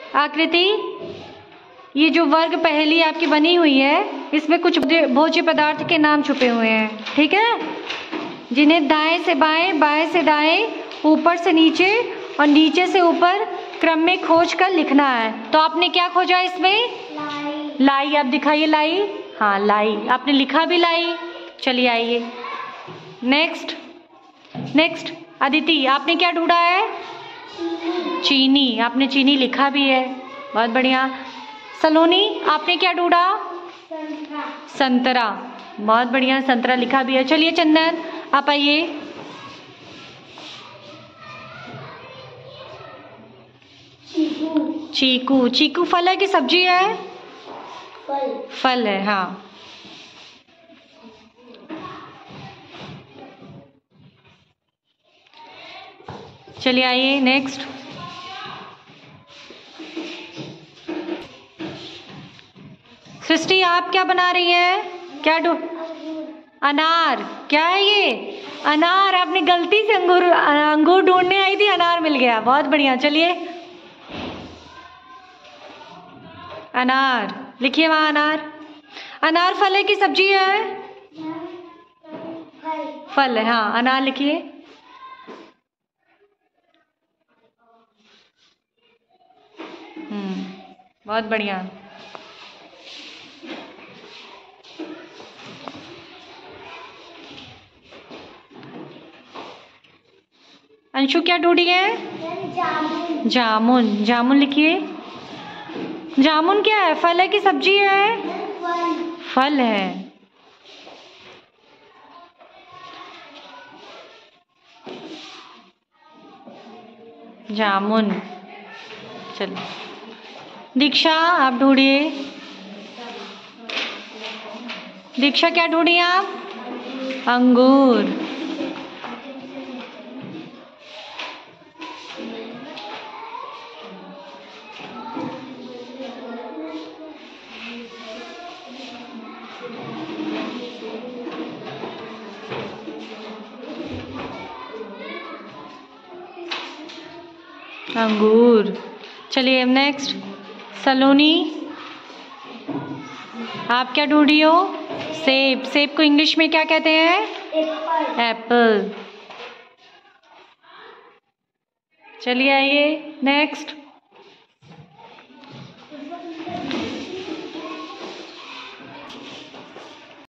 आकृति, ये जो वर्ग पहेली आपकी बनी हुई है इसमें कुछ भोज्य पदार्थ के नाम छुपे हुए हैं, ठीक है, जिन्हें दाएं से बाएं, बाएं से दाएं, ऊपर से नीचे और नीचे से ऊपर क्रम में खोज कर लिखना है। तो आपने क्या खोजा इसमें? लाई। आप दिखाइए लाई। हाँ लाई, आपने लिखा भी लाई। चलिए आइए नेक्स्ट। नेक्स्ट अदिति, आपने क्या ढूंढा है? चीनी। आपने चीनी लिखा भी है, बहुत बढ़िया। सलोनी, आपने क्या ढूंढा? संतरा। बहुत बढ़िया, संतरा लिखा भी है। चलिए चंदन, आप आइए। चीकू। चीकू फल है कि सब्जी है? फल है, हाँ। चलिए आइए नेक्स्ट। सृष्टि, आप क्या बना रही हैं? क्या अनार। क्या है ये? अनार। आपने गलती से अंगूर ढूंढने आई थी, अनार मिल गया, बहुत बढ़िया। चलिए अनार लिखिए वहां। अनार। अनार फल है कि सब्जी है? फल है, हाँ। अनार लिखिए। बहुत बढ़िया। अंशु, क्या ढूंढी है? जामुन। जामुन लिखिए। जामुन क्या है? फल है कि सब्जी है? फल है। जामुन। चलो दीक्षा, आप ढूंढिए। दीक्षा, क्या ढूंढी आप? अंगूर। अंगूर। चलिए नेक्स्ट। सलोनी, आप क्या ढूंढी हो? सेब। सेब को इंग्लिश में क्या कहते हैं? एप्पल। चलिए आइए नेक्स्ट।